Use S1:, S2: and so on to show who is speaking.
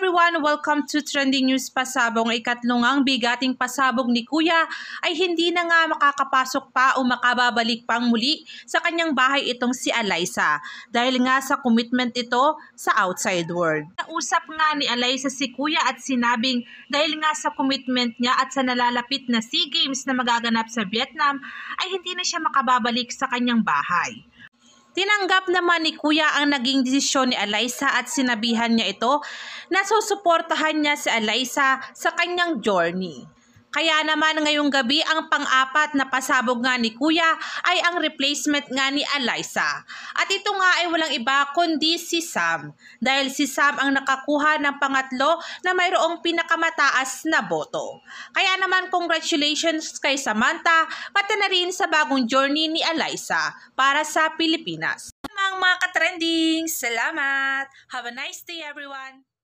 S1: everyone! Welcome to Trending News Pasabog. Ikatlong ang bigating pasabog ni Kuya ay hindi na nga makakapasok pa o makababalik pang muli sa kanyang bahay itong si Alyssa dahil nga sa commitment ito sa outside world. Nausap nga ni Alyssa si Kuya at sinabing dahil nga sa commitment niya at sa nalalapit na SEA Games na magaganap sa Vietnam ay hindi na siya makababalik sa kanyang bahay. Tinanggap naman ni Kuya ang naging desisyon ni Alyssa at sinabihan niya ito na susuportahan niya si Alyssa sa kanyang journey. Kaya naman ngayong gabi ang pang-apat na pasabog nga ni Kuya ay ang replacement nga ni Alyssa. At ito nga ay walang iba kundi si Sam. Dahil si Sam ang nakakuha ng pangatlo na mayroong pinakamataas na boto. Kaya naman congratulations kay Samantha pati na rin sa bagong journey ni Alyssa para sa Pilipinas. Mga ka-trending, salamat! Have a nice day everyone!